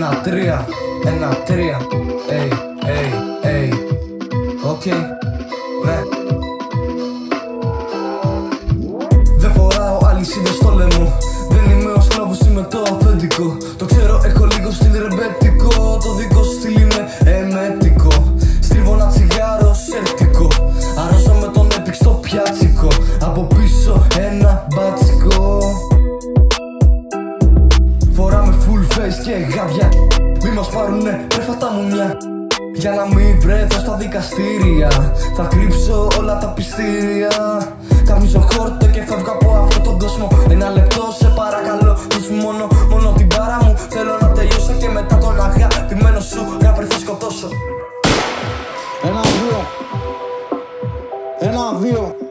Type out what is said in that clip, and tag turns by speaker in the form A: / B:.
A: 1-3, 1-3. Ey, ey, ey. Οκ, ναι. Δεν φοράω αλυσίδες στο λαιμό. Δεν είμαι ο σκλάβος, είμαι το αφεντικό. Το ξέρω, έχω λίγο στυλ ρεμπέτικο. Το δικό σου στυλ είναι εμετικό. Στρίβω ένα τσιγάρο σερτικό. Αρρώσα με τον έπικ στο πιάτσικο. Από πίσω ένα μπάτσικο. Φοράμε full face και γάβια. Μη μας πάρουνε πρέφατα μουνιά. Για να μην βρέθω στα δικαστήρια, θα κρύψω όλα τα πιστήρια. Καμίζω χόρτο και φεύγω από αυτόν τον κόσμο. Ένα λεπτό σε παρακαλώ, δώσ' μου μόνο την πάρα μου. Θέλω να τελειώσω και μετά τον αγαπημένο σου ράπερ θα σκοτώσω.
B: 1-2, 1-2.